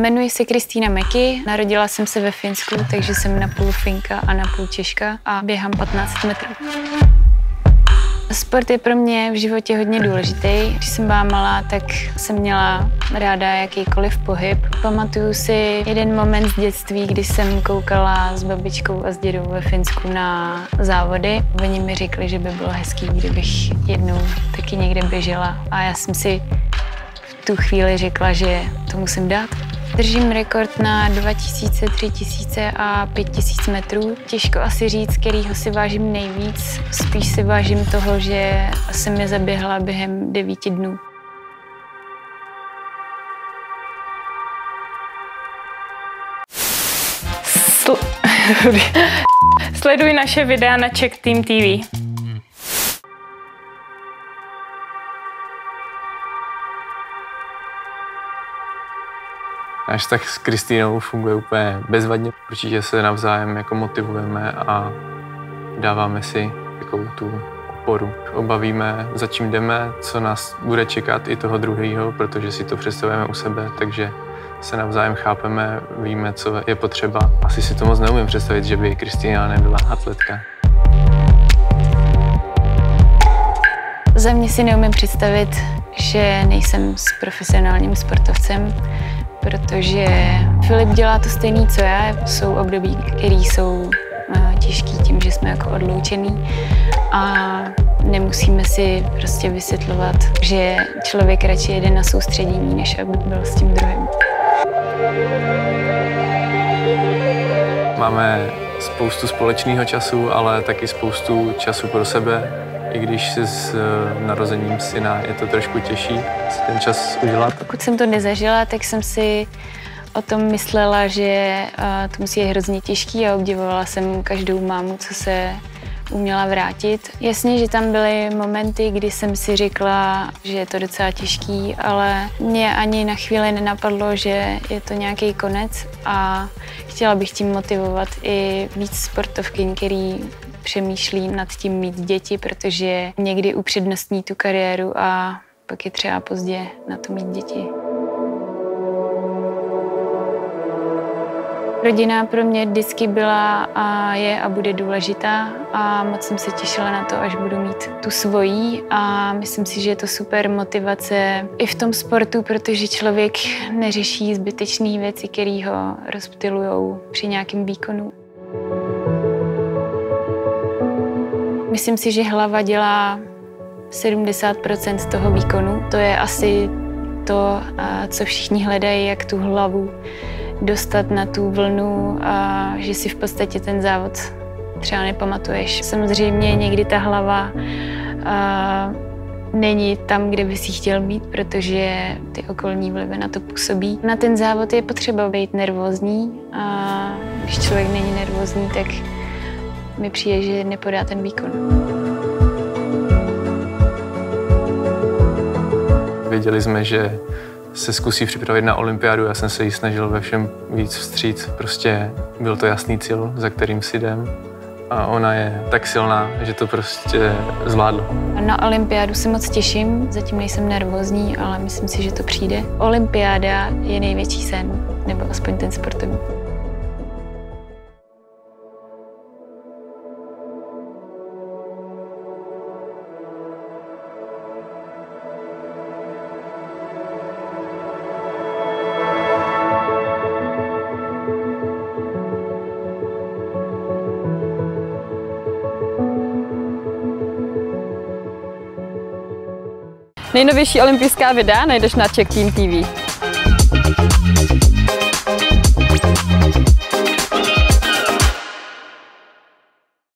Jmenuji se Kristýna Meky, narodila jsem se ve Finsku, takže jsem napůl Finka a napůl Češka a běhám 15 metrů. Sport je pro mě v životě hodně důležitý. Když jsem byla malá, tak jsem měla ráda jakýkoliv pohyb. Pamatuju si jeden moment z dětství, kdy jsem koukala s babičkou a s dědou ve Finsku na závody. Oni mi řekli, že by bylo hezký, kdybych jednou taky někde běžela. A já jsem si v tu chvíli řekla, že to musím dát. Držím rekord na 2000, 3000 a 5000 metrů. Těžko asi říct, kterýho si vážím nejvíc. Spíš si vážím toho, že jsem je zaběhla během 9 dnů. Sleduj naše videa na Czech Team TV. Náš vztah s Kristýnou funguje úplně bezvadně. Určitě se navzájem jako motivujeme a dáváme si takovou tu oporu. Obavíme, za čím jdeme, co nás bude čekat i toho druhého, protože si to představujeme u sebe, takže se navzájem chápeme, víme, co je potřeba. Asi si to moc neumím představit, že by Kristýna nebyla atletka. Za mě si neumím představit, že nejsem s profesionálním sportovcem, protože Filip dělá to stejný, co já. Jsou období, které jsou těžký tím, že jsme jako odloučený a nemusíme si prostě vysvětlovat, že člověk radši jede na soustředění, než aby byl s tím druhým. Máme spoustu společného času, ale taky spoustu času pro sebe. I když si s narozením syna je to trošku těžší si ten čas udělat. Pokud jsem to nezažila, tak jsem si o tom myslela, že to musí být hrozně těžký a obdivovala jsem každou mámu, co se uměla vrátit. Jasně, že tam byly momenty, kdy jsem si řekla, že je to docela těžký, ale mě ani na chvíli nenapadlo, že je to nějaký konec a chtěla bych tím motivovat i víc sportovkyň, který přemýšlí nad tím mít děti, protože někdy upřednostní tu kariéru a pak je třeba pozdě na to mít děti. Rodina pro mě vždycky byla a je a bude důležitá a moc jsem se těšila na to, až budu mít tu svojí a myslím si, že je to super motivace i v tom sportu, protože člověk neřeší zbytečné věci, které ho rozptylujou při nějakém výkonu. Myslím si, že hlava dělá 70% toho výkonu. To je asi to, co všichni hledají, jak tu hlavu dostat na tu vlnu a že si v podstatě ten závod třeba nepamatuješ. Samozřejmě někdy ta hlava není tam, kde bys ji chtěl být, protože ty okolní vlivy na to působí. Na ten závod je potřeba být nervózní a když člověk není nervózní, tak mi přijde, že nepodá ten výkon. Věděli jsme, že se zkusí připravit na olympiádu. Já jsem se jí snažil ve všem víc vstříc. Prostě byl to jasný cíl, za kterým si jdem. A ona je tak silná, že to prostě zvládla. Na olympiádu se moc těším. Zatím nejsem nervózní, ale myslím si, že to přijde. Olympiáda je největší sen, nebo aspoň ten sportovní. Nejnovější olympijská videa najdeš na Czech Team TV.